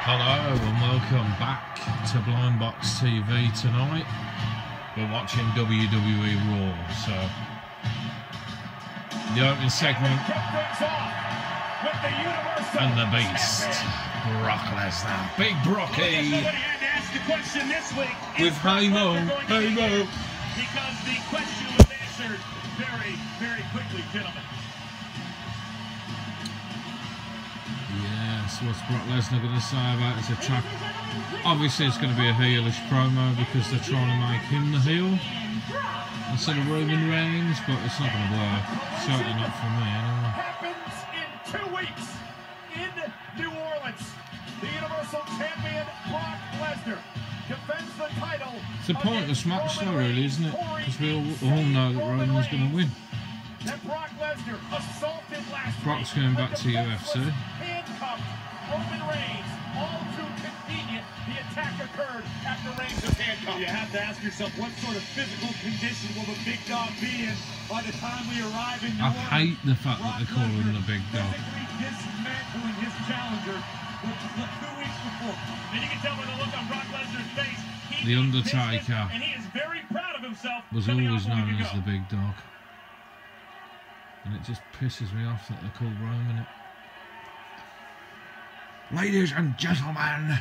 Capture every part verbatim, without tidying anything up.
Hello and welcome back to Blindbox T V tonight. We're watching W W E Raw, so the opening segment and the Beast, Brock Lesnar, Big Brocky, with Hey Mo, Hey Mo. Because the question was answered very, very quickly, gentlemen. Yes, what's Brock Lesnar going to say about his attack? Obviously, it's going to be a heelish promo because they're trying to make him the heel instead of Roman Reigns, but it's not going to work. Certainly not for me, anyway. Happens in two weeks in New Orleans. The Universal Champion Brock Lesnar defends the title. It's a pointless match, though, really, isn't it? Because we all, all know that Roman's going to win. Then Brock Lesnar assaulted last Brock's week. going back to U F C. Handcuffed Roman Reigns. All too convenient. The attack occurred after Reigns was handcuffed. You have to ask yourself, what sort of physical condition will the big dog be in by the time we arrive in New I Orleans? hate the fact that they call him the big dog. Physically dismantling his challenger two weeks before. And you can tell by the look on Brock Lesnar's face. He The means Undertaker business, and he is very proud of himself. was coming always off a week known as ago. the big dog. And it just pisses me off that they're called Roman it. Ladies and gentlemen,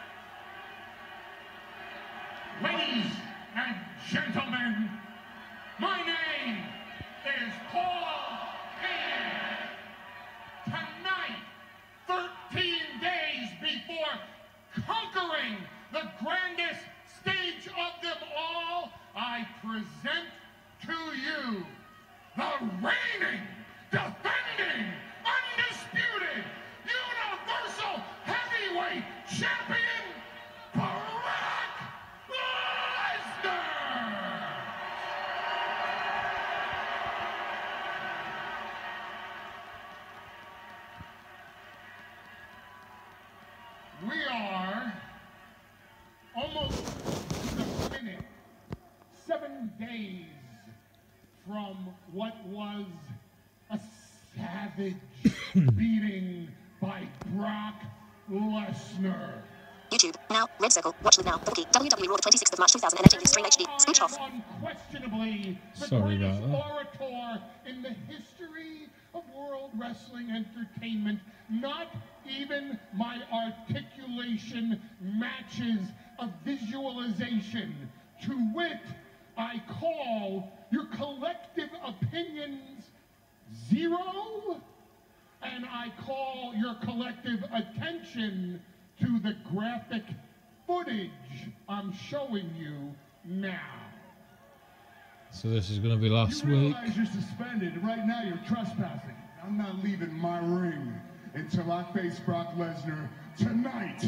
Ladies and gentlemen, my name is Paul Heyman. Tonight, thirteen days before conquering the grandest stage of them all, I present to you the reigning, defending, undisputed, Universal Heavyweight Champion, Brock Lesnar! We are almost to the minute, seven days from what was a savage beating by Brock Lesnar. YouTube, now, Red Circle, watch live now, the bookie, W W E Raw, the twenty-sixth of March two thousand eighteen, stream H D, switch off. Unquestionably, the Sorry greatest about that. orator in the history of world wrestling entertainment. Not even my articulation matches a visualization. To wit, I call your collective opinions zero, and I call your collective attention to the graphic footage I'm showing you now. so this is going to be last You week. realize you're suspended. Right now you're trespassing. I'm not leaving my ring until I face Brock Lesnar tonight.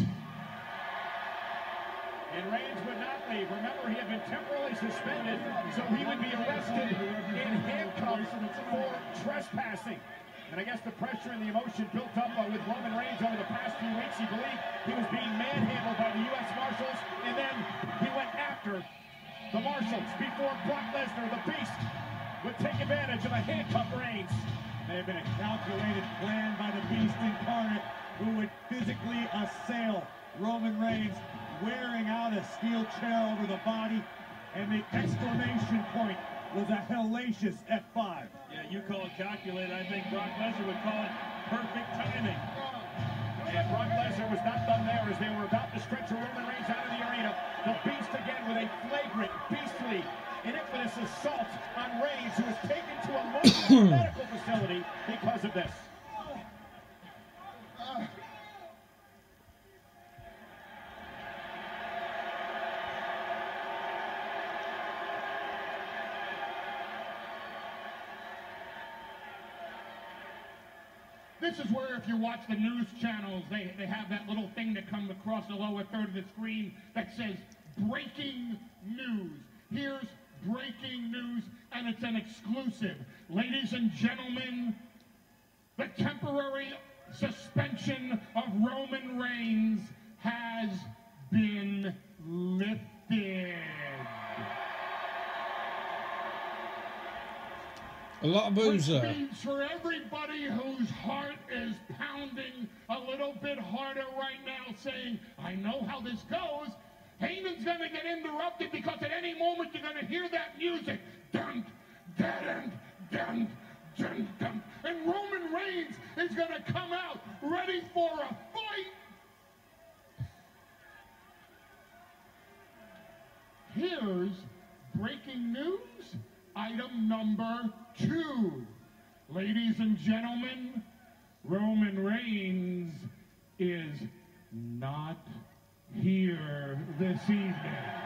And Reigns would not leave. Remember, he had been temporarily suspended, so he would be arrested in handcuffs for trespassing. And I guess the pressure and the emotion built up uh, with Roman Reigns over the past few weeks. He believed he was being manhandled by the U S Marshals, and then he went after the Marshals before Brock Lesnar, the Beast, would take advantage of a handcuff Reigns. May have been a calculated plan by the Beast incarnate, who would physically assail Roman Reigns, wearing out a steel chair over the body, and the exclamation point was a hellacious F five. Yeah, you call it calculated. I think Brock Lesnar would call it perfect timing. And Brock Lesnar was not done there as they were about to stretch Roman Reigns out of the arena. The Beast again with a flagrant, beastly, and infamous assault on Reigns, who was taken to a local medical facility because of this. This is where, if you watch the news channels, they, they have that little thing that comes across the lower third of the screen that says breaking news. Here's breaking news, and it's an exclusive. Ladies and gentlemen, the temporary suspension of Roman Reigns has been lifted. A lot of booze Which there. means for everybody whose heart is pounding a little bit harder right now, saying, I know how this goes, Heyman's going to get interrupted because at any moment you're going to hear that music. Dun, dun, dun, dun, dun. And Roman Reigns is going to come out ready for a fight. Here's breaking news. Item number two. Ladies and gentlemen, Roman Reigns is not here this evening.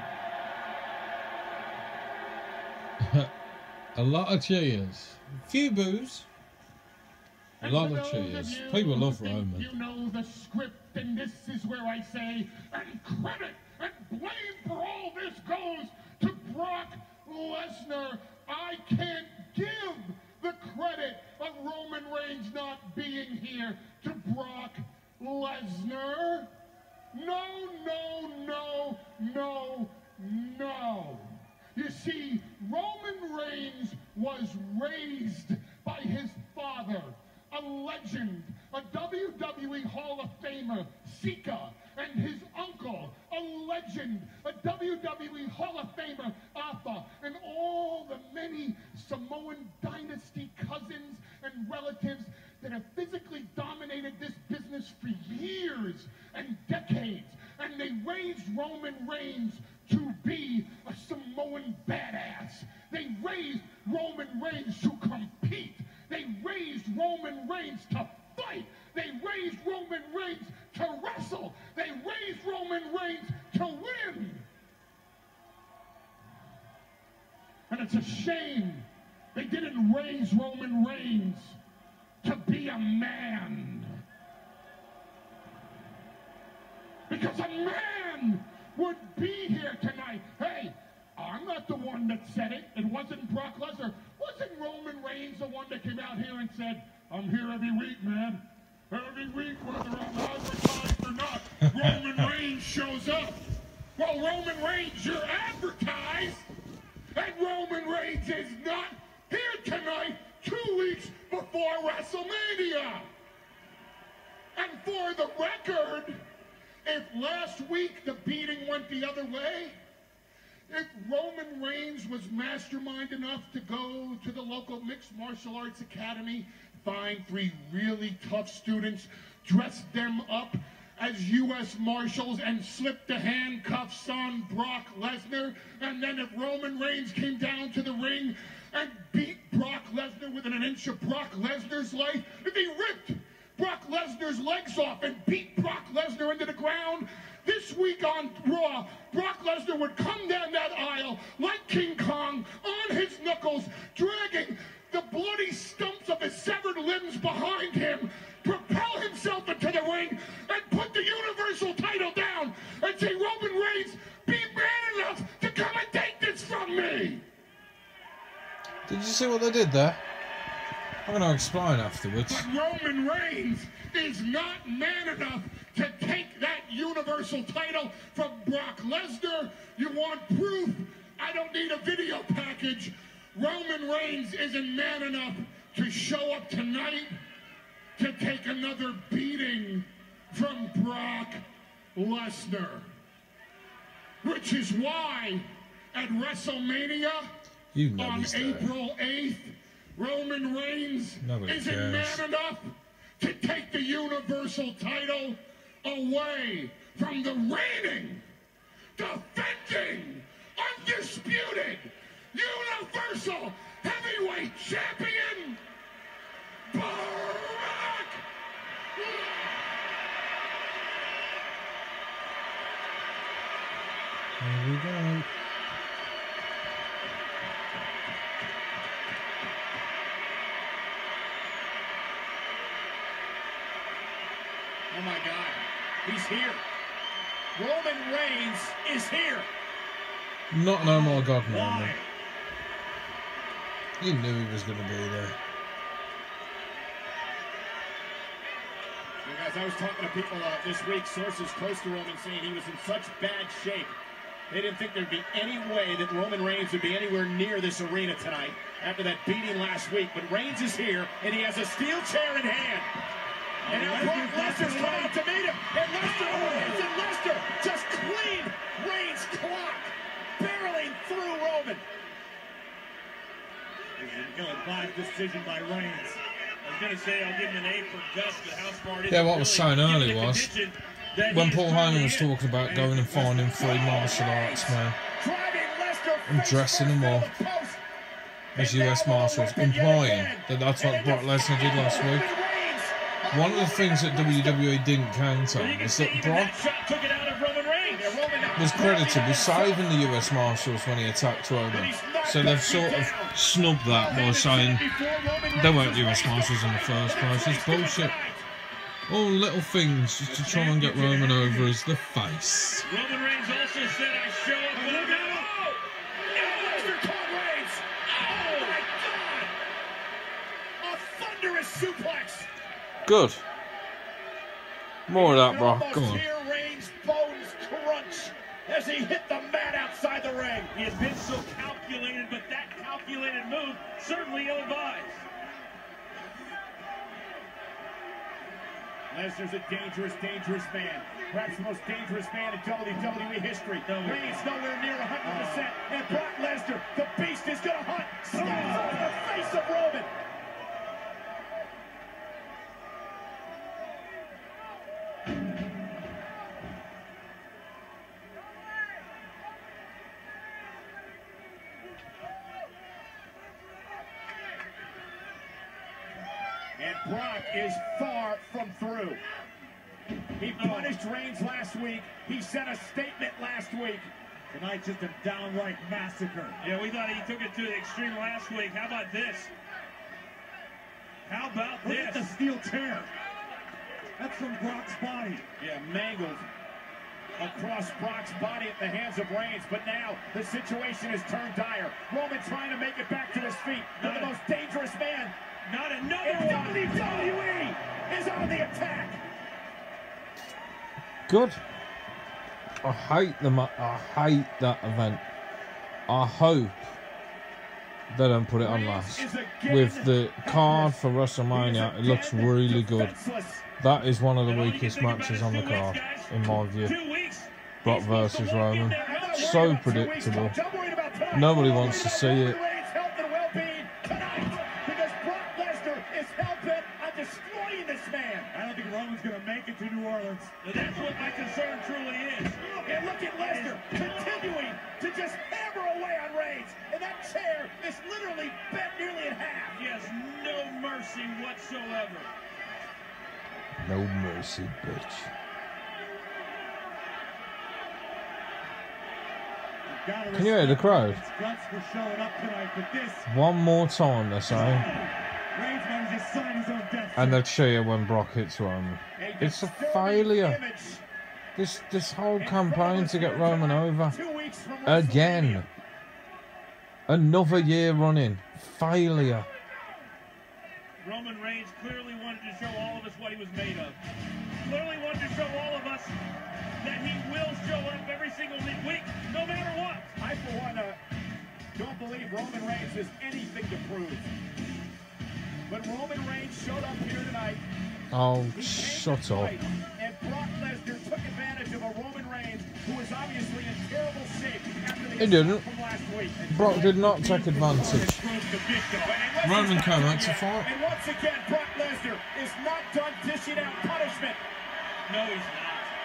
A lot of cheers. Few boos. A And lot for of those cheers. you People who love think Roman. You know the script, and this is where I say, and credit and blame for all this goes to Brock Lesnar. I can't give the credit of Roman Reigns not being here to Brock Lesnar. No, no, no, no, no. You see, Roman Reigns was raised by his father, a legend, a W W E Hall of Famer, Sika, and his uncle, a legend, a W W E Hall of Famer, Arthur, and all the many Samoan dynasty cousins and relatives that have physically dominated this business for years and decades. And they raised Roman Reigns to be a Samoan badass. They raised Roman Reigns to compete. They raised Roman Reigns to fight. They raised Roman Reigns to wrestle. They raised Roman Reigns to win. And it's a shame they didn't raise Roman Reigns to be a man. Because a man would be here tonight. Hey, I'm not the one that said it. It wasn't Brock Lesnar. Wasn't Roman Reigns the one that came out here and said, I'm here every week, man. Every week, whether I'm advertised or not, Roman Reigns shows up. Well, Roman Reigns, you're advertised. And Roman Reigns is not here tonight, two weeks before WrestleMania. And for the record, if last week the beating went the other way, if Roman Reigns was mastermind enough to go to the local mixed martial arts academy, find three really tough students, dress them up as U S Marshals and slip the handcuffs on Brock Lesnar, and then if Roman Reigns came down to the ring and beat Brock Lesnar within an inch of Brock Lesnar's life, if he ripped Brock Lesnar's legs off and beat Brock Lesnar into the ground, this week on Raw, Brock Lesnar would come down that aisle like King Kong on his knuckles, dragging the bloody stumps of his severed limbs behind him, propel himself into the ring, and put the Universal title down and say, Roman Reigns, be man enough to come and take this from me. Did you see what they did there? I'm going to explain afterwards. But Roman Reigns is not man enough to take that Universal title from Brock Lesnar. You want proof? I don't need a video package. Roman Reigns isn't man enough to show up tonight to take another beating from Brock Lesnar. Which is why at WrestleMania You know on he's there. April eighth, Roman Reigns Nobody isn't cares. man enough to take the Universal title away from the reigning, defending, undisputed Universal Heavyweight Champion, Brock Here we go. Oh my God, he's here. Roman Reigns is here. Not no more God Why? moment. You knew he was going to be there. You guys, I was talking to people uh, this week, sources close to Roman, saying he was in such bad shape They didn't think there'd be any way that Roman Reigns would be anywhere near this arena tonight after that beating last week. But Reigns is here, and he has a steel chair in hand. And now Brock Lesnar's coming out to meet him. And Lesnar, oh, and Lesnar just clean Reigns' clock, barreling through Roman. An ill-advised decision by Reigns. I was going to say, I'll give him an A for Gus, but how smart is Yeah, it what I really was saying given earlier the was, condition that when he is Paul currently Heyman was in. talking about going and finding three martial arts men and dressing them up as U S Marshals, implying that that's what Brock Lesnar did last week. One of the things that W W E didn't count on is that Brock was credited with saving the U S Marshals when he attacked Roman. So they've sort of snubbed that by saying they weren't U S Marshals in the first place. It's bullshit. All little things just to try and get Roman over as the face. Roman Reigns also said, I show up when I'm out. Oh! And Lesnar caught Reigns! Oh my God! A thunderous suplex! Good. More of that, Brock. You Come almost on. hear Reigns' bones crunch as he hit the mat outside the ring. He has been so calculated, but that calculated move certainly ill-advised. Lesnar's a dangerous, dangerous man. Perhaps the most dangerous man in W W E history. Reigns nowhere near one hundred percent. And Brock Lesnar, the beast, is going to hunt. Snaps over the face of Roman. And Brock is far from through. He punished Reigns last week. He sent a statement last week. Tonight's just a downright massacre. Yeah, we thought he took it to the extreme last week. How about this? How about Look this? at the steel chair. That's from Brock's body. Yeah, mangled across Brock's body at the hands of Reigns. But now the situation has turned dire. Roman trying to make it back to his feet. But the most dangerous man Not in another one. W W E is on the attack. Good. I hate the ma- I hate that event. I hope they don't put it on last. With the card for WrestleMania, it looks really good. That is one of the weakest matches on the card, in my view. Brock versus Roman. So predictable. Nobody wants to see it. I don't think Roman's going to make it to New Orleans. That's what my concern truly is. And look at Lesnar continuing to just hammer away on Reigns. And that chair is literally bent nearly in half. He has no mercy whatsoever. No mercy, bitch. Can you hear the crowd? Guts for showing up tonight, but this One more time, they're saying. Reigns manages to sign his own death. And they cheer when Brock hits Roman. It's a failure. This this whole campaign to get Roman over. Again. Another year running. Failure. Roman Reigns clearly wanted to show all of us what he was made of. Clearly wanted to show all of us that he will show up every single week, no matter what. I, for one, uh, don't believe Roman Reigns has anything to prove. But Roman Reigns showed up here tonight. Oh, He shut came to up. fight, and Brock Lesnar took advantage of a Roman Reigns who was obviously in terrible shape after the He didn't. from last week. Brock did not take advantage. Roman came out to fight. And once again, Brock Lesnar is not done dishing out punishment. No, he's not.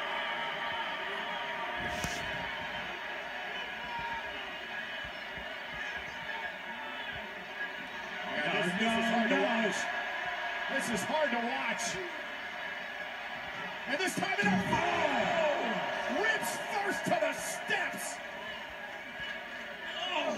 This, this is hard to watch. This is hard to watch. And this time it up. Oh! Ribs first to the steps. Oh!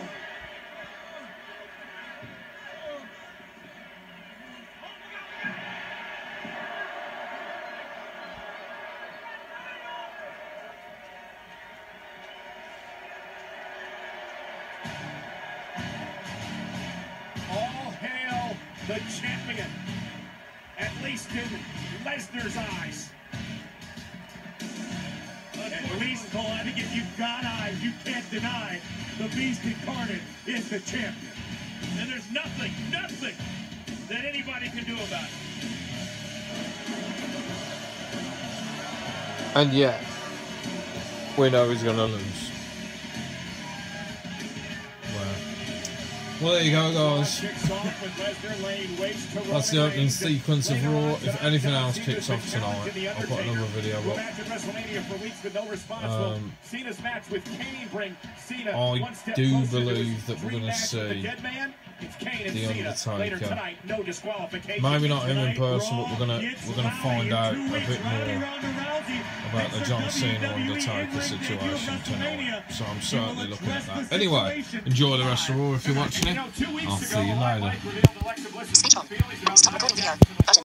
All hail the champion, at least in Lesnar's eyes. At least Cole, I think if you've got eyes, you can't deny the Beast Incarnate is the champion. And there's nothing, nothing that anybody can do about it. And yet, we know he's going to lose. Well, there you go, guys. That's the opening sequence of Raw. If anything else kicks off tonight, I'll put another video up. Um, I do believe that we're going to see The Undertaker. Maybe not him in person, but we're going to we're going to find out a bit more about the John Cena Undertaker situation tonight. So I'm certainly looking at that. Anyway, enjoy the rest of Raw if you're watching it. I'll see you later. Speech on. Stop recording video. Button.